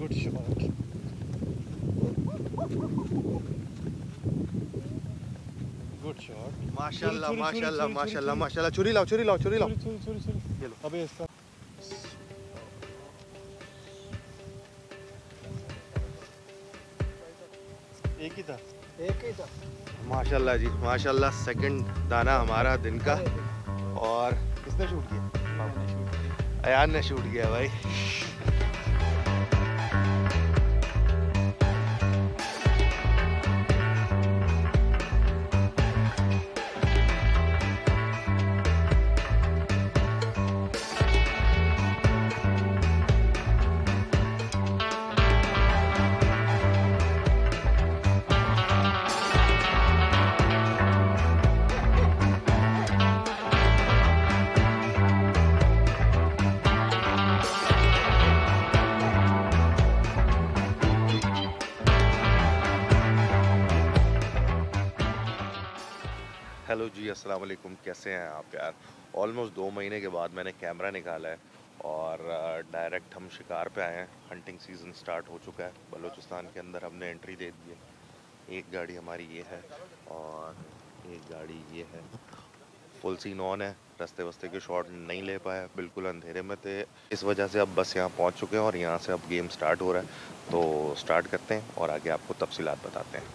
Good shot, good shot. माशाल्लाह माशाल्लाह माशाल्लाह माशाल्लाह। छुरी लाओ छुरी लाओ छुरी लाओ। ये लो। अबे इसका एक ही था, एक ही था। माशाल्लाह जी माशाल्लाह। सेकंड दाना हमारा दिन का। और किसने शूट किया? अयान ने शूट किया भाई। हेलो जी अस्सलाम वालेकुम, कैसे हैं आप यार? ऑलमोस्ट 2 महीने के बाद मैंने कैमरा निकाला है और डायरेक्ट हम शिकार पे आए हैं। हंटिंग सीज़न स्टार्ट हो चुका है बलूचिस्तान के अंदर, हमने एंट्री दे दी है। एक गाड़ी हमारी ये है और एक गाड़ी ये है। फुल सीन ऑन है, रास्ते वस्ते के शॉट नहीं ले पाया, बिल्कुल अंधेरे में थे। इस वजह से अब बस यहाँ पहुँच चुके हैं और यहाँ से अब गेम स्टार्ट हो रहा है। तो स्टार्ट करते हैं और आगे आपको तफसीलात बताते हैं।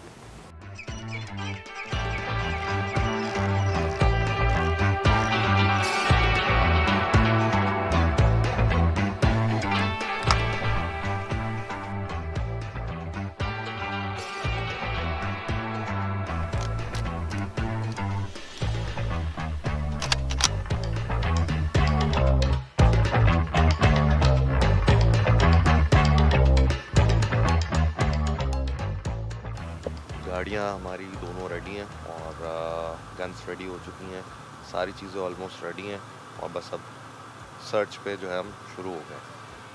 गाड़ियाँ हमारी दोनों रेडी हैं और गन्स रेडी हो चुकी हैं। सारी चीज़ें ऑलमोस्ट रेडी हैं और बस अब सर्च पे जो है हम शुरू हो गए।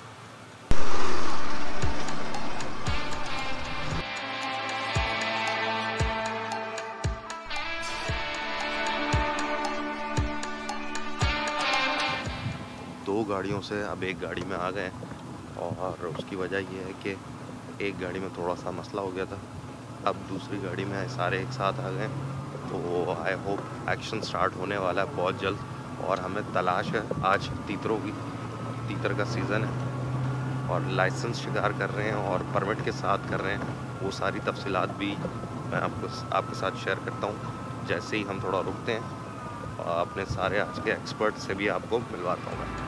दो गाड़ियों से अब एक गाड़ी में आ गए और उसकी वजह ये है कि एक गाड़ी में थोड़ा सा मसला हो गया था। अब दूसरी गाड़ी में सारे एक साथ आ गए, तो आई होप एक्शन स्टार्ट होने वाला है बहुत जल्द। और हमें तलाश है आज तीतरों की। तीतर का सीज़न है और लाइसेंस शिकार कर रहे हैं और परमिट के साथ कर रहे हैं। वो सारी तफसीलात भी मैं आपके साथ शेयर करता हूँ जैसे ही हम थोड़ा रुकते हैं। और अपने सारे आज के एक्सपर्ट से भी आपको मिलवाता हूँ मैं।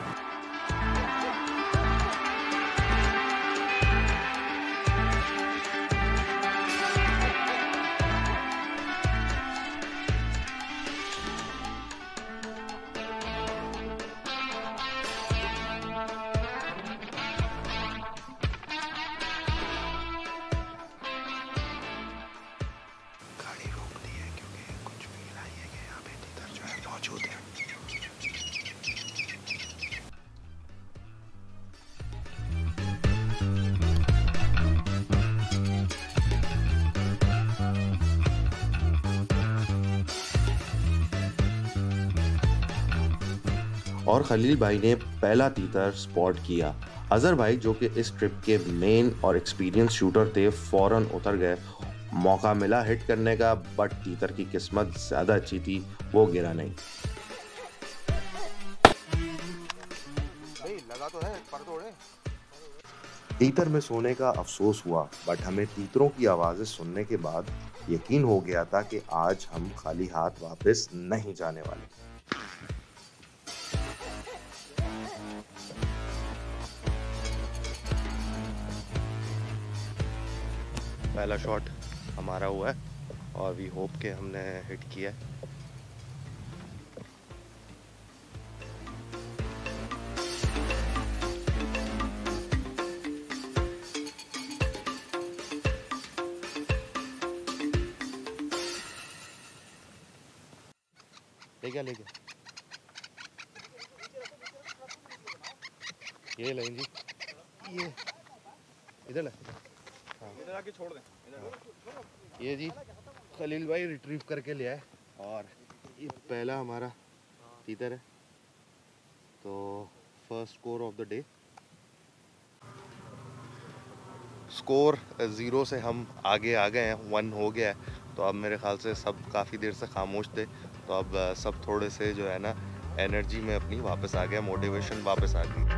गाड़ी रोक दी है क्योंकि कुछ फील आई है कि यहाँ पे तीतर जो है मौजूद है। और खलील भाई ने पहला तीतर स्पॉट किया। अजहर भाई जो कि इस ट्रिप के मेन और एक्सपीरियंस शूटर थे, फौरन उतर गए। मौका मिला हिट करने का, बट तीतर की किस्मत ज्यादा अच्छी थी, वो गिरा नहीं। लगा तो है पर तोड़े। तीतर में सोने का अफसोस हुआ, बट हमें तीतरों की आवाजें सुनने के बाद यकीन हो गया था कि आज हम खाली हाथ वापस नहीं जाने वाले। पहला शॉट हमारा हुआ है और वी होप के हमने हिट किया है। ले गया ये लेंगे ये इधर ले। हाँ। इधर आके छोड़ दें। हाँ। ये जी खलील भाई रिट्रीव करके लिया है और ये पहला हमारा तीतर है, तो first score of the day. Score 0 से हम आगे आ गए हैं, 1 हो गया है। तो अब मेरे ख्याल से सब काफ़ी देर से खामोश थे, तो अब सब थोड़े से जो है ना एनर्जी में अपनी वापस आ गया, मोटिवेशन वापस आ गई।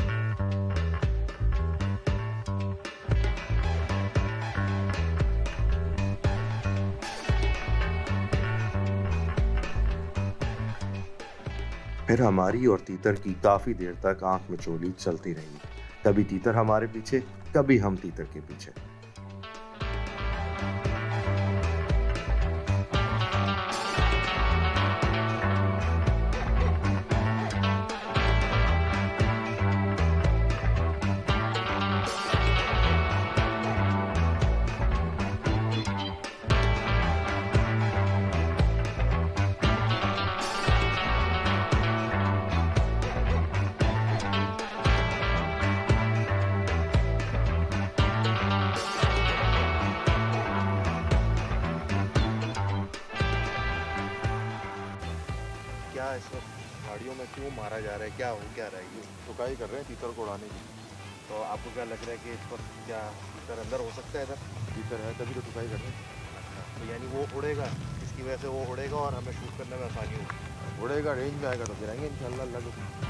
फिर हमारी और तीतर की काफ़ी देर तक आंख मिचौली चलती रही। कभी तीतर हमारे पीछे, कभी हम तीतर के पीछे। क्या इस वक्त गाड़ियों में क्यों मारा जा रहा है, क्या हो क्या रहा है? ये टुकाई कर रहे हैं तीतर को उड़ाने की। तो आपको क्या लग रहा है कि इस पर क्या तीतर अंदर हो सकता है इधर? तीतर है तभी तो टुकाई कर रहे हैं। तो यानी वो उड़ेगा, इसकी वजह से वो उड़ेगा और हमें शूट करने में आसानी होगी। उड़ेगा, रेंज में आएगा तो गिराएंगे इंशाल्लाह अल्लाह को।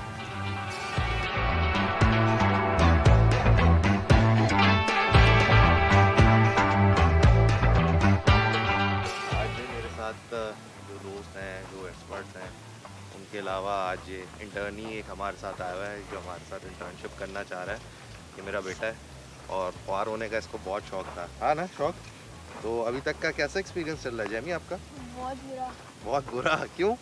आज मेरे साथ जो दोस्त हैं, जो एक्सपर्ट्स हैं, उनके अलावा आज इंटर्नी एक हमारे साथ आया हुआ है जो हमारे साथ इंटर्नशिप करना चाह रहा है। ये मेरा बेटा है और ख्वार होने का इसको बहुत शौक था। हाँ ना, शौक। तो अभी तक का कैसा एक्सपीरियंस चल रहा है जैमी आपका? बहुत बुरा। बहुत बुरा? क्यों?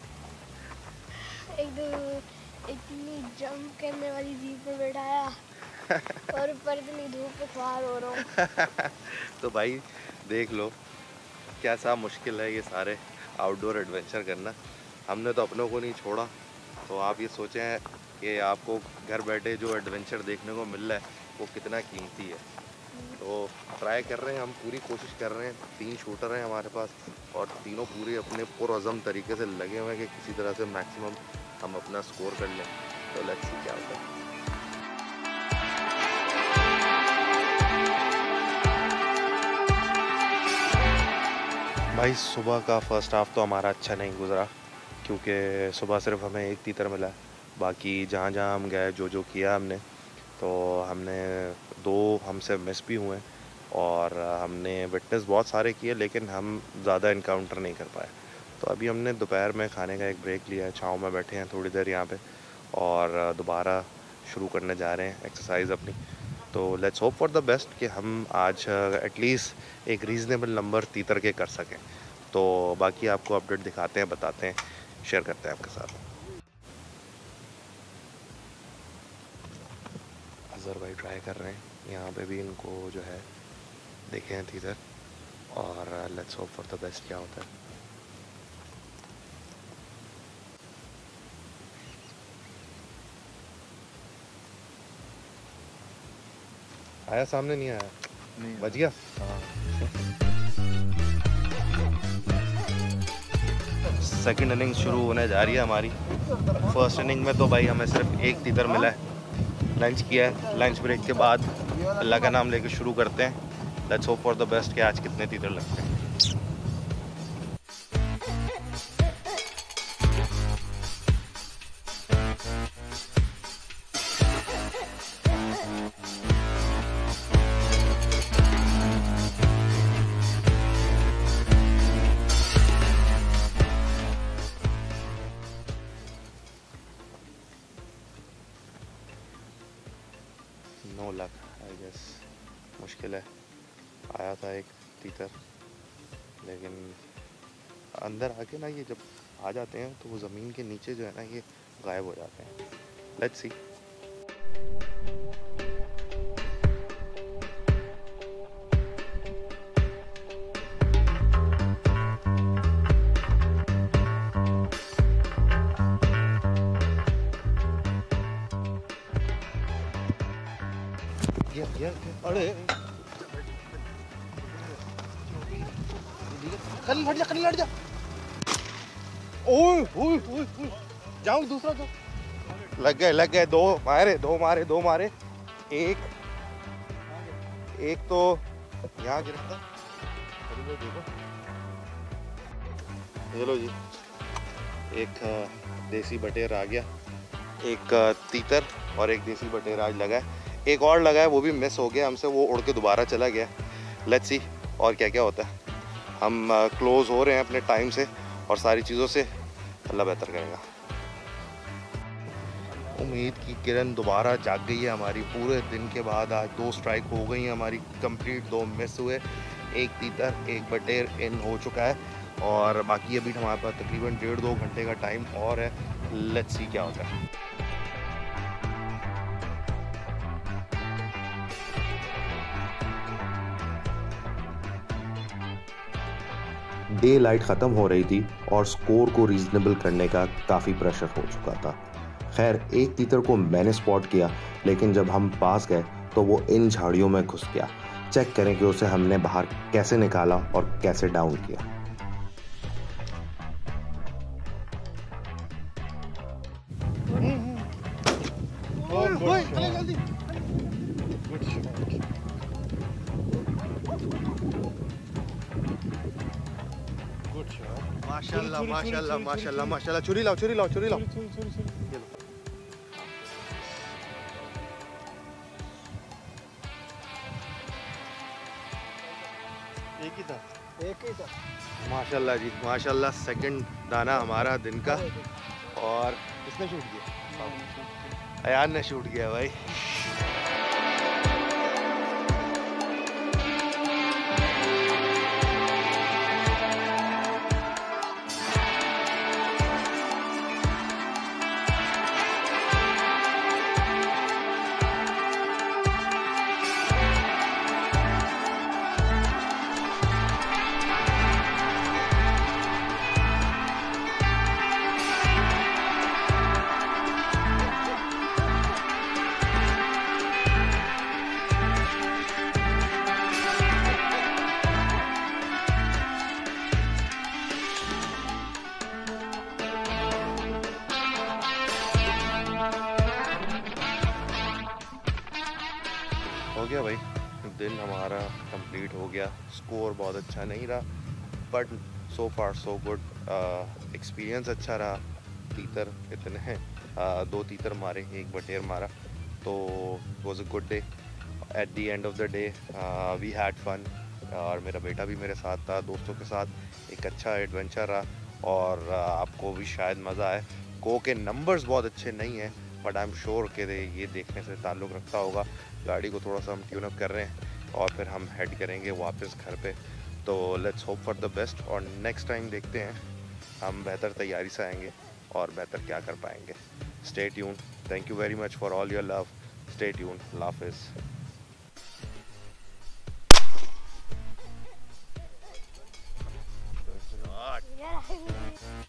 इतनी जंप करने वाली जीप पर बैठाया और ऊपर इतनी धूप में ख्वार हो रहा हूँ। तो भाई देख लो कैसा मुश्किल है ये सारे आउटडोर एडवेंचर करना। हमने तो अपनों को नहीं छोड़ा, तो आप ये सोचें कि आपको घर बैठे जो एडवेंचर देखने को मिल रहा है वो कितना कीमती है। तो ट्राई कर रहे हैं, हम पूरी कोशिश कर रहे हैं। 3 शूटर हैं हमारे पास और तीनों पूरे अपने पुरअज़म तरीके से लगे हुए हैं कि किसी तरह से मैक्सिमम हम अपना स्कोर कर लें। तो लेट्स सी क्या होता है। भाई सुबह का फर्स्ट हाफ तो हमारा अच्छा नहीं गुजरा, क्योंकि सुबह सिर्फ हमें एक तीतर मिला। बाकी जहाँ जहाँ हम गए, जो जो किया हमने, तो हमने 2 हमसे मिस भी हुए और हमने विटनेस बहुत सारे किए, लेकिन हम ज़्यादा इनकाउंटर नहीं कर पाए। तो अभी हमने दोपहर में खाने का एक ब्रेक लिया है, छाँव में बैठे हैं थोड़ी देर यहाँ पे और दोबारा शुरू करने जा रहे हैं एक्सरसाइज अपनी। तो let's hope for the best कि हम आज एटलीस्ट एक रीज़नेबल नंबर तीतर के कर सकें। तो बाकी आपको अपडेट दिखाते हैं, बताते हैं, शेयर करते हैं आपके साथ। अज़हर भाई ट्राई कर रहे हैं, यहाँ पे भी इनको जो है देखे हैं तीतर, और let's hope for the best क्या होता है। आया सामने? नहीं आया? नहीं बच गया? सेकंड इनिंग शुरू होने जा रही है हमारी। फर्स्ट इनिंग में तो भाई हमें सिर्फ एक तीतर मिला है। लंच किया है, लंच ब्रेक के बाद अल्लाह का नाम लेकर शुरू करते हैं। Let's hope for the best कि आज कितने तीतर लगते हैं। नो लक आई गेस, मुश्किल है। आया था एक तीतर, लेकिन अंदर आके ना ये जब आ जाते हैं तो वो ज़मीन के नीचे जो है ना ये गायब हो जाते हैं। Let's see. अरे कल लट जा। ओए ओए ओए ओए, जाओ दूसरा दो। लग गए 2 मारे। एक एक तो यहाँ गिरा था, अभी वो देखो, ये लो जी, एक देसी बटेर आ गया, एक तीतर और एक देसी बटेर आज लगा है। एक और लगा है, वो भी मिस हो गया हमसे, वो उड़ के दोबारा चला गया। लेट्स सी और क्या क्या होता है। हम क्लोज हो रहे हैं अपने टाइम से और सारी चीज़ों से, अल्लाह बेहतर करेगा। उम्मीद की किरण दोबारा जाग गई है हमारी। पूरे दिन के बाद आज 2 स्ट्राइक हो गई हैं हमारी कंप्लीट, 2 मिस हुए, एक तीतर एक बटेर इन हो चुका है और बाकी अभी हमारे पास तकरीबन 1.5-2 घंटे का टाइम और है। लेट्स सी क्या होता है। डे लाइट ख़त्म हो रही थी और स्कोर को रीजनेबल करने का काफ़ी प्रेशर हो चुका था। खैर एक तीतर को मैंने स्पॉट किया, लेकिन जब हम पास गए तो वो इन झाड़ियों में घुस गया। चेक करें कि उसे हमने बाहर कैसे निकाला और कैसे डाउन किया। माशाल्लाह माशाल्लाह माशाल्लाह माशाल्लाह। छुरी लाओ छुरी लाओ छुरी लाओ। एक ही था। माशाल्लाह जी माशाल्लाह। सेकंड दाना हमारा दिन का। और किसने शूट किया? अयान ने शूट किया भाई। हो गया भाई, दिन हमारा कंप्लीट हो गया। स्कोर बहुत अच्छा नहीं रहा, but so far so good. Experience अच्छा रहा। तीतर इतने 2 तीतर मारे, 1 बटेर मारा, तो was a good day. At the end of the day we had fun और मेरा बेटा भी मेरे साथ था। दोस्तों के साथ एक अच्छा एडवेंचर रहा और आपको भी शायद मज़ा आए। को के नंबर्स बहुत अच्छे नहीं हैं, बट आई एम श्योर कि ये देखने से ताल्लुक़ रखता होगा। गाड़ी को थोड़ा सा हम ट्यून अप कर रहे हैं और फिर हम हेड करेंगे वापस घर पे। तो let's hope for the best और नेक्स्ट टाइम देखते हैं हम बेहतर तैयारी से आएंगे और बेहतर क्या कर पाएंगे। Stay tune. Thank you very much for all your love. Stay tune. अल्लाह हाफिज़।